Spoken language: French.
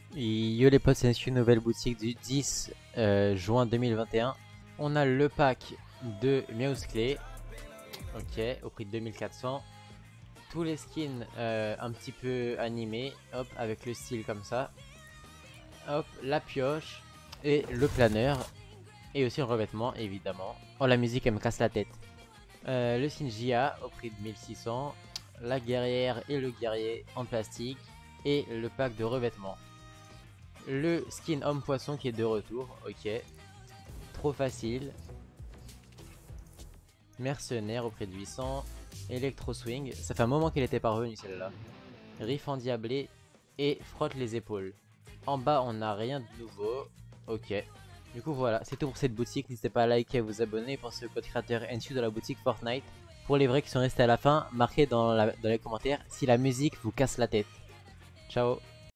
Yo les potes, c'est une nouvelle boutique du 10 juin 2021. On a le pack de Meowsclay, ok, au prix de 2400. Tous les skins un petit peu animés, hop, avec le style comme ça. Hop, la pioche et le planeur. Et aussi le revêtement, évidemment. Oh, la musique, elle me casse la tête. Le skin JA au prix de 1600. La guerrière et le guerrier en plastique. Et le pack de revêtement. Le skin homme poisson qui est de retour, ok. Trop facile. Mercenaire au prix de 800. Electro Swing, ça fait un moment qu'elle était pas revenue celle-là. Riff endiablé et frotte les épaules. En bas on n'a rien de nouveau, ok. Du coup voilà, c'est tout pour cette boutique. N'hésitez pas à liker et à vous abonner. Pensez au code créateur NSU de la boutique Fortnite. Pour les vrais qui sont restés à la fin, marquez dans les commentaires si la musique vous casse la tête. Ciao.